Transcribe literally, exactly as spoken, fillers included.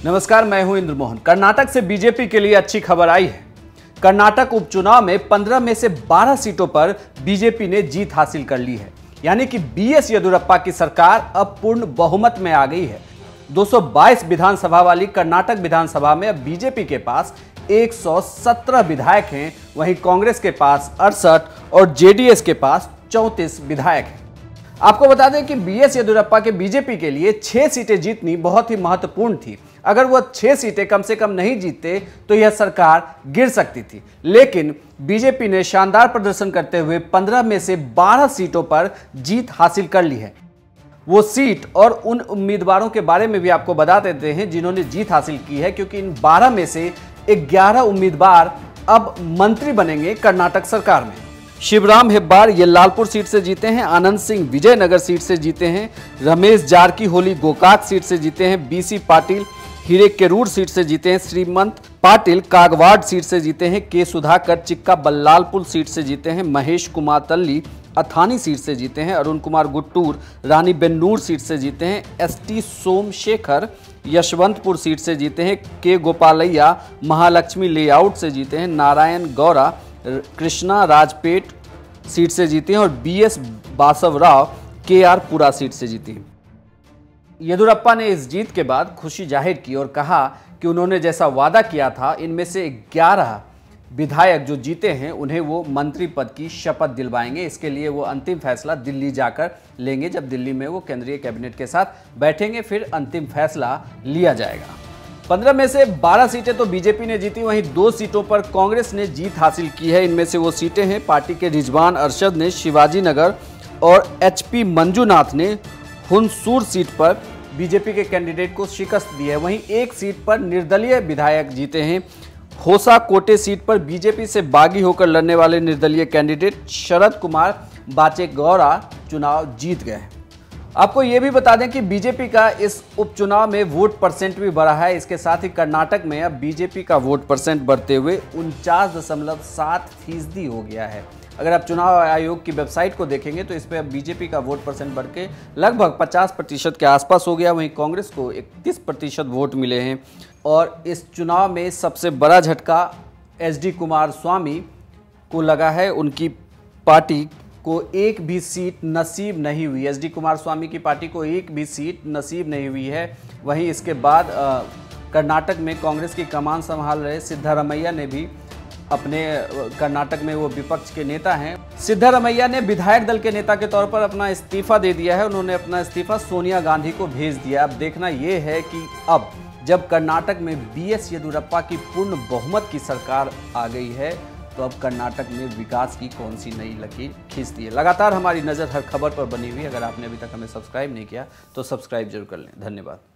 नमस्कार, मैं हूं इंद्र मोहन। कर्नाटक से बीजेपी के लिए अच्छी खबर आई है। कर्नाटक उपचुनाव में पंद्रह में से बारह सीटों पर बीजेपी ने जीत हासिल कर ली है, यानी कि बी एस येदियुरप्पा की सरकार अब पूर्ण बहुमत में आ गई है। दो सौ बाईस विधानसभा वाली कर्नाटक विधानसभा में अब बीजेपी के पास एक सौ सत्रह विधायक हैं, वहीं कांग्रेस के पास अड़सठ और जे डी एस के पास चौंतीस विधायक हैं। आपको बता दें कि बी एस येदियुरप्पा के बीजेपी के लिए छह सीटें जीतनी बहुत ही महत्वपूर्ण थी। अगर वो छह सीटें कम से कम नहीं जीतते तो यह सरकार गिर सकती थी, लेकिन बीजेपी ने शानदार प्रदर्शन करते हुए पंद्रह में से बारह सीटों पर जीत हासिल कर ली है। वो सीट और उन उम्मीदवारों के बारे में भी आपको बता देते हैं जिन्होंने जीत हासिल की है, क्योंकि इन बारह में से ग्यारह उम्मीदवार अब मंत्री बनेंगे कर्नाटक सरकार में। शिवराम हेब्बार ये लालपुर सीट से जीते हैं, आनंद सिंह विजयनगर सीट से जीते हैं, रमेश जारकीहोली गोकाक सीट से जीते हैं, B C Patil Hirekerur seat से जीते हैं, श्रीमंत पाटिल कागवाड़ सीट से जीते हैं, के सुधाकर चिक्का बल्लालपुर सीट से जीते हैं, महेश कुमार तल्ली अथानी सीट से जीते हैं, अरुण कुमार गुट्टूर रानी बेन्नूर सीट से जीते हैं, S T Somashekar Yeshwanthpur seat से जीते हैं, के गोपालैया महालक्ष्मी लेआउट से जीते हैं, नारायण गौरा कृष्णा राजपेट सीट से जीते हैं और बी एस बासवराव के आर पुरा सीट से जीती हैं। येदियुरप्पा ने इस जीत के बाद खुशी जाहिर की और कहा कि उन्होंने जैसा वादा किया था, इनमें से ग्यारह विधायक जो जीते हैं उन्हें वो मंत्री पद की शपथ दिलवाएंगे। इसके लिए वो अंतिम फैसला दिल्ली जाकर लेंगे। जब दिल्ली में वो केंद्रीय कैबिनेट के साथ बैठेंगे फिर अंतिम फैसला लिया जाएगा। पंद्रह में से बारह सीटें तो बीजेपी ने जीती, वहीं दो सीटों पर कांग्रेस ने जीत हासिल की है। इनमें से वो सीटें हैं, पार्टी के रिजवान अरशद ने शिवाजी नगर और एच पी मंजूनाथ ने हुनसूर सीट पर बीजेपी के कैंडिडेट को शिकस्त दी है। वहीं एक सीट पर निर्दलीय विधायक जीते हैं। होसा कोटे सीट पर बीजेपी से बागी होकर लड़ने वाले निर्दलीय कैंडिडेट शरद कुमार बाचेगौड़ा चुनाव जीत गए। आपको ये भी बता दें कि बीजेपी का इस उपचुनाव में वोट परसेंट भी बढ़ा है। इसके साथ ही कर्नाटक में अब बीजेपी का वोट परसेंट बढ़ते हुए उनचास दशमलव सात फीसदी हो गया है। अगर आप चुनाव आयोग की वेबसाइट को देखेंगे तो इस पर अब बीजेपी का वोट परसेंट बढ़ के लगभग पचास प्रतिशत के आसपास हो गया। वहीं कांग्रेस को इकतीस प्रतिशत वोट मिले हैं और इस चुनाव में सबसे बड़ा झटका एच डी कुमारस्वामी को लगा है। उनकी पार्टी को एक भी सीट नसीब नहीं हुई। एच डी कुमारस्वामी की पार्टी को एक भी सीट नसीब नहीं हुई है। वहीं इसके बाद आ, कर्नाटक में कांग्रेस की कमान संभाल रहे सिद्धारमैया ने भी अपने कर्नाटक में वो विपक्ष के नेता हैं। सिद्धारमैया ने विधायक दल के नेता के तौर पर अपना इस्तीफा दे दिया है। उन्होंने अपना इस्तीफा सोनिया गांधी को भेज दिया। अब देखना ये है कि अब जब कर्नाटक में बी एस येदियुरप्पा की पूर्ण बहुमत की सरकार आ गई है तो अब कर्नाटक में विकास की कौन सी नई लकीर खींचती है। लगातार हमारी नज़र हर खबर पर बनी हुई। अगर आपने अभी तक हमें सब्सक्राइब नहीं किया तो सब्सक्राइब जरूर कर लें। धन्यवाद।